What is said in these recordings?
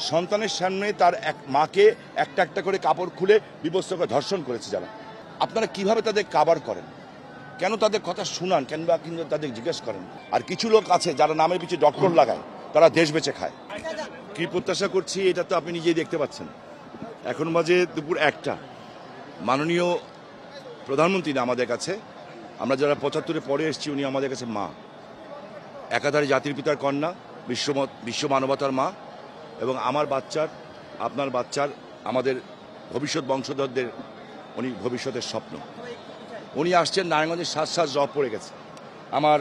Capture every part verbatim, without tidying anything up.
সন্তানের সামনে তার এক মাকে একটা একটা করে কাপড় খুলে বিবস্ত্র করে ধর্ষণ করেছে যারা। আপনারা কিভাবে তাদের কাভার করেন, কেন তাদের কথা শুনান, কেন বা কিন্তু তাদের জিজ্ঞেস করেন? আর কিছু লোক আছে যারা নামের পিছিয়ে ডক্টর লাগায়, তারা দেশ বেঁচে খায়। কি প্রত্যাশা করছি এটা তো আপনি নিজেই দেখতে পাচ্ছেন। এখন বাজে দুপুর একটা। মাননীয় প্রধানমন্ত্রী না আমাদের কাছে, আমরা যারা পঁচাত্তরে পরে এসেছি, উনি আমাদের কাছে মা, একাধারে জাতির পিতার কন্যা, বিশ্ব বিশ্ব মানবতার মা, এবং আমার বাচ্চার, আপনার বাচ্চার, আমাদের ভবিষ্যৎ বংশধরদের উনি ভবিষ্যতের স্বপ্ন। উনি আসছেন নারায়ণগঞ্জের সাত সাত জব পড়ে গেছে। আমার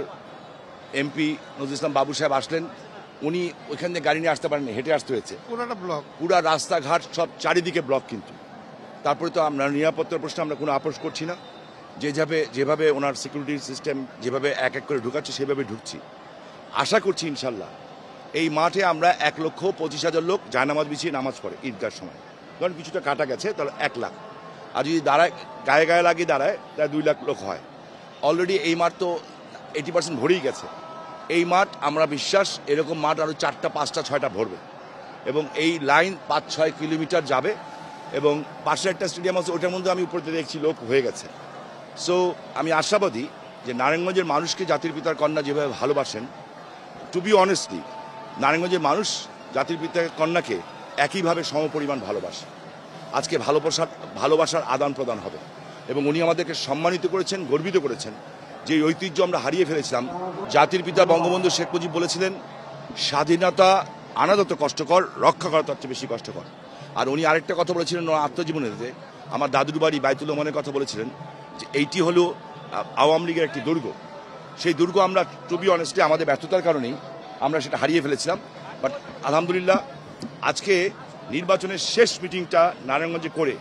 এমপি নজরুল ইসলাম বাবু সাহেব আসলেন, উনি ওইখান থেকে গাড়ি নিয়ে আসতে পারেননি, হেঁটে আসতে হয়েছে। পুরোটা ব্লক, পুরা রাস্তাঘাট সব চারিদিকে ব্লক। কিন্তু তারপরে তো আমরা নিরাপত্তার প্রশ্নে আমরা কোনো আপোষ করছি না। যেভাবে যেভাবে ওনার সিকিউরিটি সিস্টেম যেভাবে এক এক করে ঢুকাচ্ছে সেভাবে ঢুকছি। আশা করছি ইনশাল্লাহ এই মাঠে আমরা এক লক্ষ পঁচিশ হাজার লোক জায়নামাজ বিছিয়ে নামাজ পড়ে ঈদগার সময়। কারণ কিছুটা কাটা গেছে, তাহলে এক লাখ। আর যদি দাঁড়ায় গায়ে গায়ে লাগিয়ে দাঁড়ায়, তাহলে দুই লাখ লোক হয়। অলরেডি এই মাঠ তো এইটি পার্সেন্ট ভরেই গেছে। এই মাঠ আমরা বিশ্বাস এরকম মাঠ আরও চারটা পাঁচটা ছয়টা ভরবে, এবং এই লাইন পাঁচ ছয় কিলোমিটার যাবে। এবং পাশে একটা স্টেডিয়াম আছে, ওটার মধ্যে আমি উপরে দেখছি লোক হয়ে গেছে। সো আমি আশাবাদী যে নারায়ণগঞ্জের মানুষকে জাতির পিতার কন্যা যেভাবে ভালোবাসেন, টু বি অনেস্টলি নারায়ণগঞ্জের মানুষ জাতির পিতার কন্যাকে একইভাবে সমপরিমাণ ভালোবাসে। আজকে ভালোবাসার ভালোবাসার আদান প্রদান হবে, এবং উনি আমাদেরকে সম্মানিত করেছেন, গর্বিত করেছেন। যে ঐতিহ্য আমরা হারিয়ে ফেলেছিলাম। জাতির পিতা বঙ্গবন্ধু শেখ মুজিব বলেছিলেন, স্বাধীনতা আনা যত কষ্টকর, রক্ষা করা তার চেয়ে বেশি কষ্টকর। আর উনি আরেকটা কথা বলেছিলেন ওনার আত্মজীবনীতে, আমার দাদুর বাড়ি বাইতুল রহমানের কথা বলেছিলেন যে এইটি হলো আওয়ামী লীগের একটি দুর্গ। সেই দুর্গ আমরা টু বি অনেস্টলি আমাদের ব্যর্থতার কারণেই আমরা সেটা হারিয়ে ফেলেছিলাম। বাট আলহামদুলিল্লাহ আজকে নির্বাচনের শেষ মিটিংটা নারায়ণগঞ্জে করে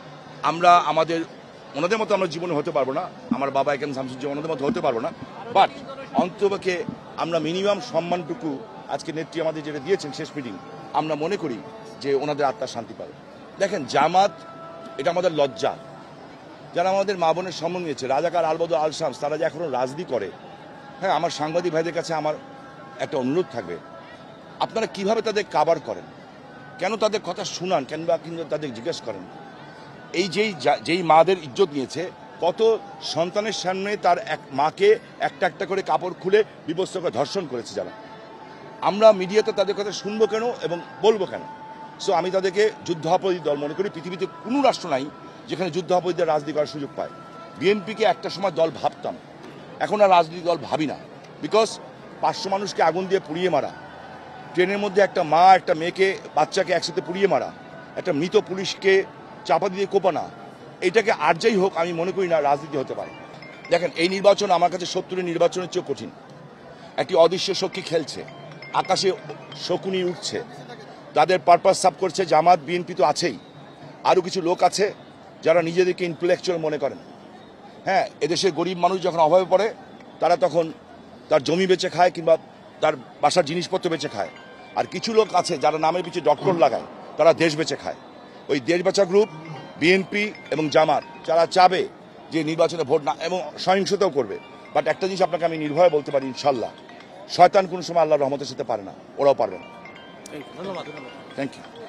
আমরা আমাদের ওনাদের মতো আমরা জীবনে হতে পারবো না, আমার বাবা এখানে শামসুজ্জামান ওনাদের মতো হতে পারবো না, বাট অন্তপক্ষে আমরা মিনিমাম সম্মানটুকু আজকে নেত্রী আমাদের যেটা দিয়েছেন শেষ মিটিং, আমরা মনে করি যে ওনাদের আত্মার শান্তি পাবে। দেখেন জামাত এটা আমাদের লজ্জা, যারা আমাদের মা বোনের সম্মান নিয়েছে, রাজাকার আলবদর আল শামস, তারা যে এখনও রাজনীতি করে। হ্যাঁ, আমার সাংবাদিক ভাইদের কাছে আমার একটা অনুরোধ থাকবে, আপনারা কিভাবে তাদের কাভার করেন, কেন তাদের কথা শুনান, কেন বা কিন্তু তাদের জিজ্ঞেস করেন? এই যেই যেই মাদের ইজ্জত নিয়েছে, কত সন্তানের সামনে তার এক মাকে একটা একটা করে কাপড় খুলে বিবস্ত্র করে ধর্ষণ করেছে যারা। আমরা মিডিয়াতে তাদের কথা শুনবো কেন এবং বলবো কেন? সো আমি তাদেরকে যুদ্ধাপরাধী দল মনে করি। পৃথিবীতে কোনো রাষ্ট্র নাই যেখানে যুদ্ধাপরাধীদের রাজনীতি করার সুযোগ পায়। বিএনপিকে একটা সময় দল ভাবতাম, এখন আর রাজনীতি দল ভাবি না। বিকজ পাঁচশো মানুষকে আগুন দিয়ে পুড়িয়ে মারা, ট্রেনের মধ্যে একটা মা একটা মেয়েকে বাচ্চাকে একসাথে পুড়িয়ে মারা, একটা মৃত পুলিশকে চাপা দিয়ে কোপানা, এইটাকে আর যাই হোক আমি মনে করি না রাজনীতি হতে পারে। দেখেন এই নির্বাচন আমার কাছে সত্তরের নির্বাচনের চেয়েও কঠিন। একটি অদৃশ্য শক্তি খেলছে, আকাশে শকুনি উঠছে, তাদের পারপাস সাব করছে। জামাত বিএনপি তো আছেই, আরও কিছু লোক আছে যারা নিজেদেরকে ইন্টেলেকচুয়াল মনে করেন। হ্যাঁ, এদেশের গরিব মানুষ যখন অভাবে পড়ে, তারা তখন তার জমি বেচে খায় কিংবা তার বাসার জিনিসপত্র বেচে খায়। আর কিছু লোক আছে যারা নামের পিছিয়ে ডক্টর লাগায়, তারা দেশ বেচে খায়। ওই দেশ বেচা গ্রুপ বিএনপি এবং জামাত যারা চাবে যে নির্বাচনে ভোট না এবং সহিংসতাও করবে। বাট একটা জিনিস আপনাকে আমি নির্ভয়ে বলতে পারি, ইনশাল্লাহ শয়তান কোনো সময় আল্লাহর রহমতের সাথে পারে না, ওরাও পারবে না। ধন্যবাদ। Thank you.